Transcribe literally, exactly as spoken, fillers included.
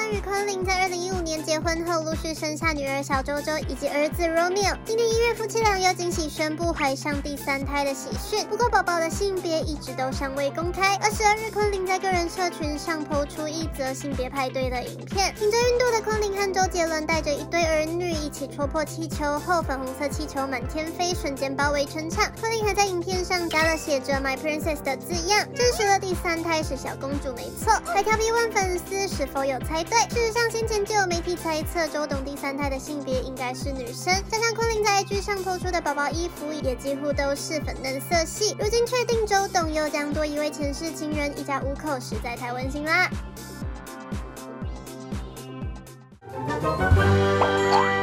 伦与昆凌在二零一五年结婚后，陆续生下女儿小周周以及儿子 Romeo。今年一月，夫妻俩又惊喜宣布怀上第三胎的喜讯，不过宝宝的性别一直都尚未公开。二十二日，昆凌在个人社群上抛出一则性别派对的影片，挺着孕肚的昆凌和周杰伦带着一对儿女一起戳破气球后，粉红色气球满天飞，瞬间包围全场。昆凌还在影片上加了写着 My Princess 的字样，证实了第三胎是小公主没错。还调皮问粉丝是否有猜对，事实上先前就有媒体猜测周董第三胎的性别应该是女生，加上昆凌在 I G 上抛出的宝宝衣服也几乎都是粉嫩色系，如今确定周董又将多一位前世情人，一家五口实在太温馨啦。